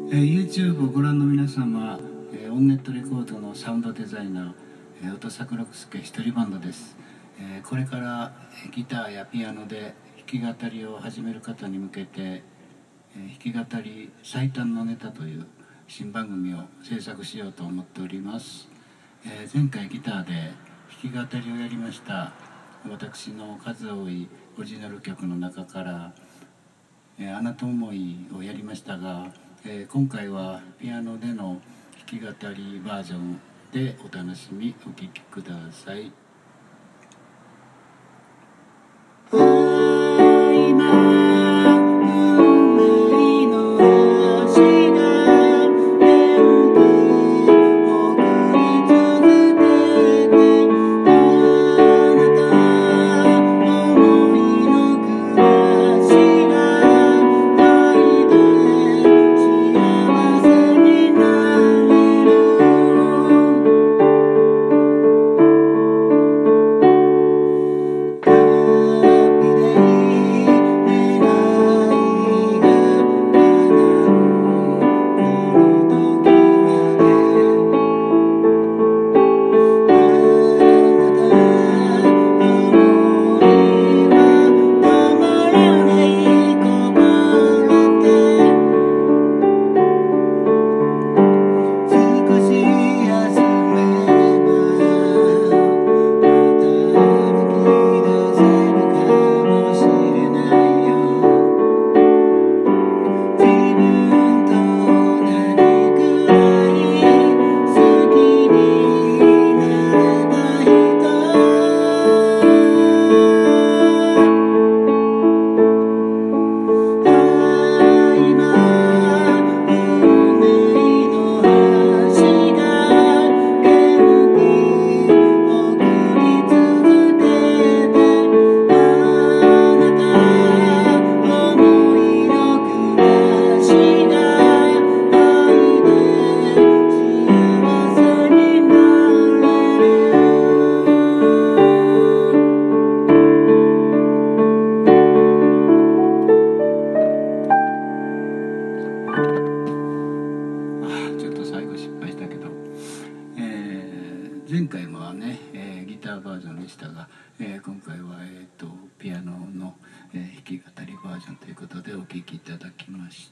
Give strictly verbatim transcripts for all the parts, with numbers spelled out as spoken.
えー、YouTube をご覧の皆様、えー、オンネットレコードのサウンドデザイナー、えー、音作六輔一人バンドです。えー、これからギターやピアノで弾き語りを始める方に向けて、えー、弾き語り最短のネタという新番組を制作しようと思っております。えー、前回ギターで弾き語りをやりました私の数多いオリジナル曲の中から「えー、あなた思い」をやりましたが、えー、今回はピアノでの弾き語りバージョンでお楽しみお聴きください。前回はね、えー、ギターバージョンでしたが、えー、今回は、えー、とピアノの、えー、弾き語りバージョンということでお聴きいただきました。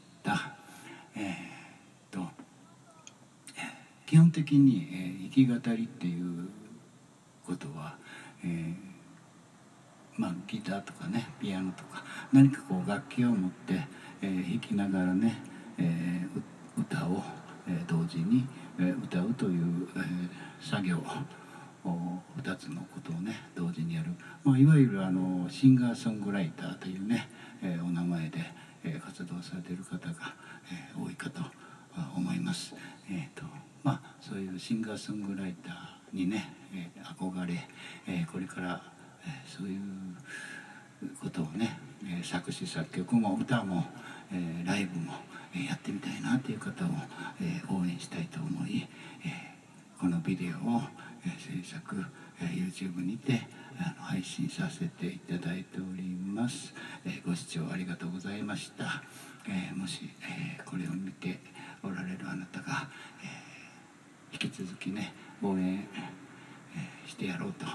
えー、と基本的に、えー、弾き語りっていうことは、えーまあ、ギターとかねピアノとか何かこう楽器を持って、えー、弾きながらね、えー、歌を、えー、同時に、えー、歌うという、えー、作業ふたつのことをね同時にやる、まあ、いわゆるあのシンガーソングライターというね、えー、お名前で、えー、活動されている方が、えー、多いかと思います。えーとまあ、そういうシンガーソングライターにね、えー、憧れ、えー、これからそういうことをね作詞作曲も歌もライブもやってみたいなという方を応援したいと思いこのビデオを制作 YouTube にて配信させていただいております。ご視聴ありがとうございました。もしこれを見ておられるあなたが引き続きね応援してやろうと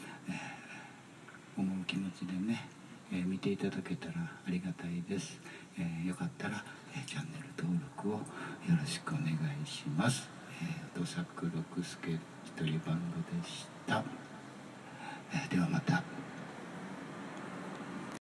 思う気持ちでね、えー、見ていただけたらありがたいです。えー、よかったら、えー、チャンネル登録をよろしくお願いします。えー、音作六輔一人バンドでした。